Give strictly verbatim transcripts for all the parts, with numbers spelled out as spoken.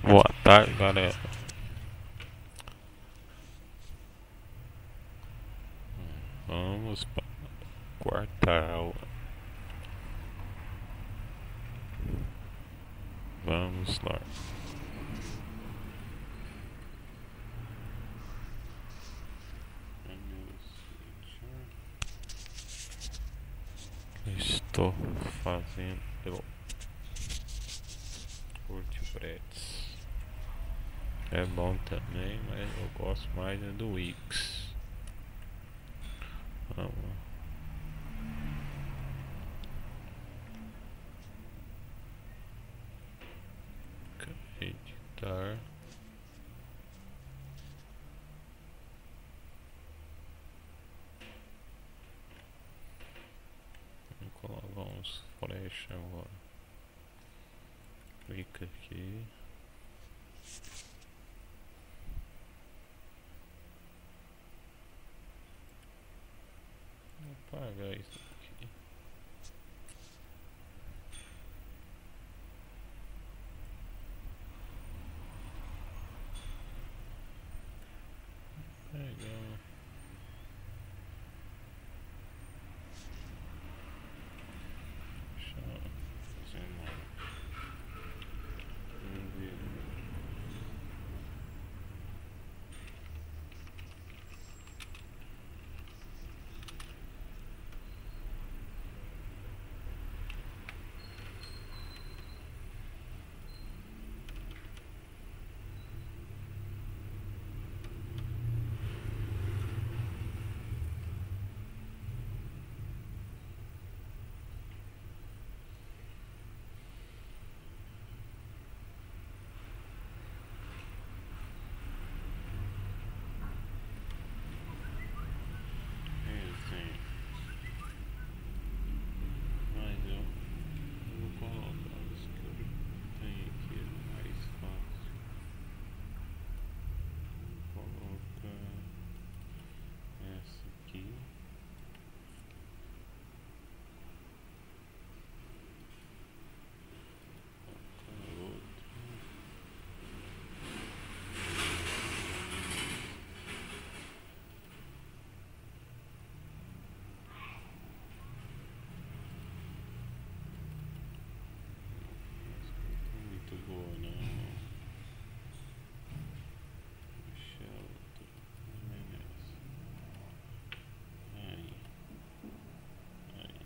Boa tarde, galera. Vamos para a quarta aula. Vamos lá. Estou fazendo pelo WordPress. É bom também, mas eu gosto mais é do Wix. Vamos lá. Editar. Vamos colocar uns flash agora. Clica aqui. Vou apagar isso aqui. Legal. Deixa eu fazer uma. Vamos ver. Resenha. Mas eu vou colocar os que eu tenho aqui mais fácil. Vou colocar essa aqui. Colocar outra. Muito boa, não. Deixa outra. Também essa. Aí. Aí.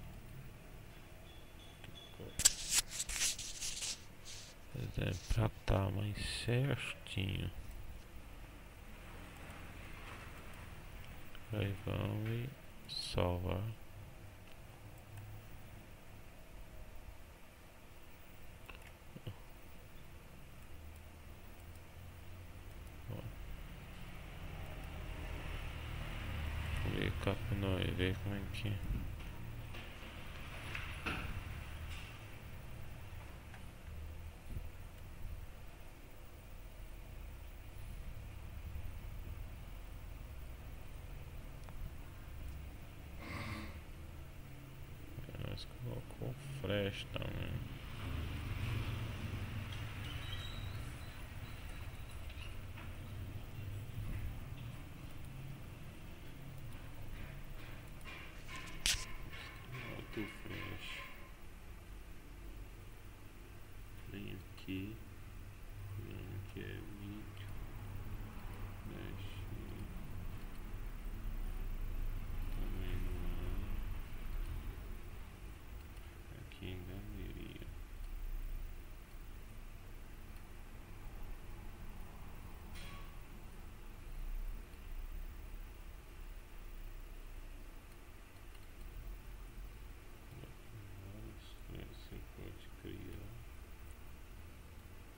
É pra tá mais certinho. Aí vamos e salvar. Ver cá pra nós ver como é que é. Nós colocou flash também. Outro flash. Vem aqui. Vem aqui é vídeo. Flash. Também não é. Aqui em galeria. Você pode criar.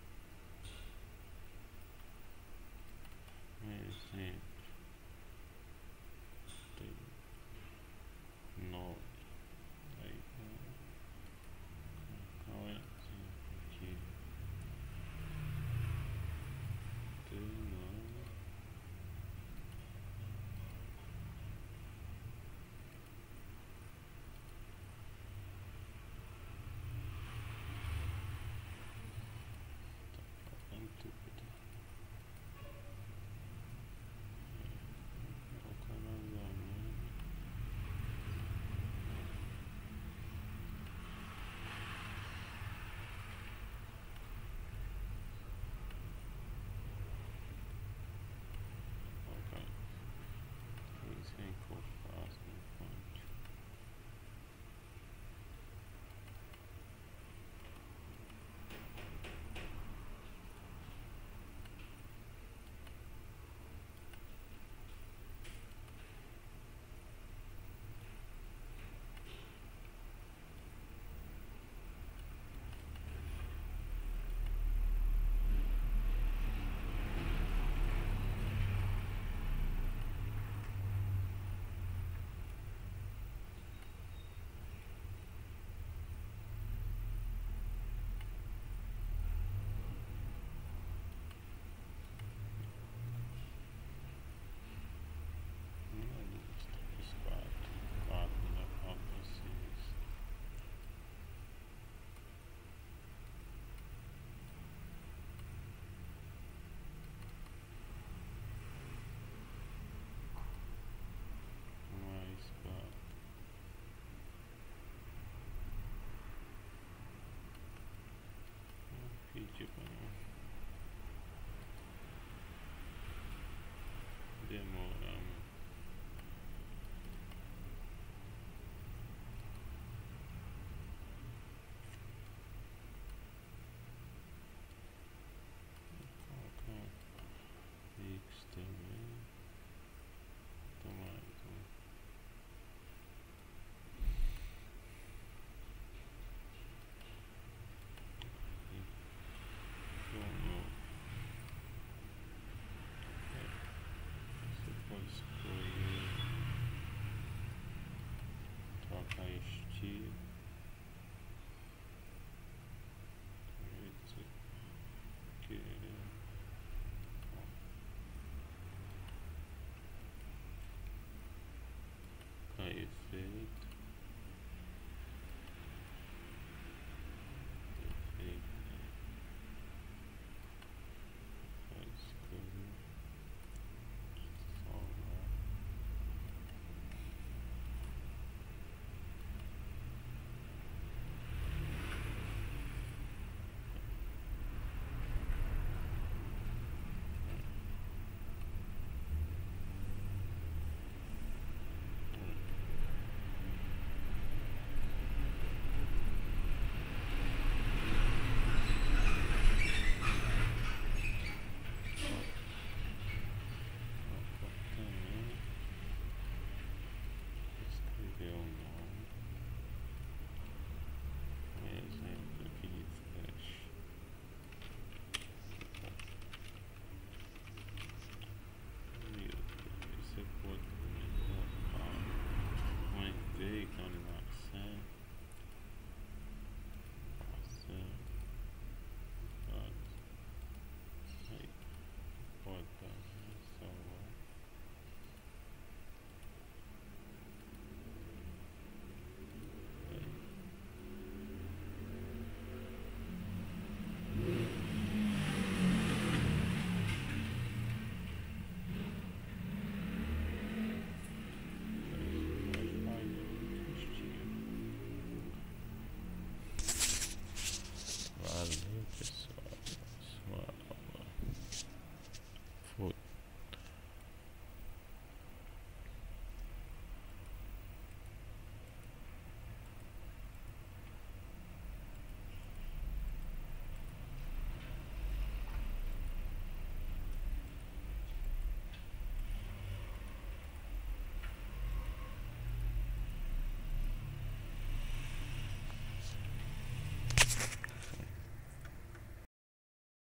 este que a efeito efeito faz como salvar comportamento, escrever o nome, um exemplo aqui de flash. Você pode também colocar um efeito,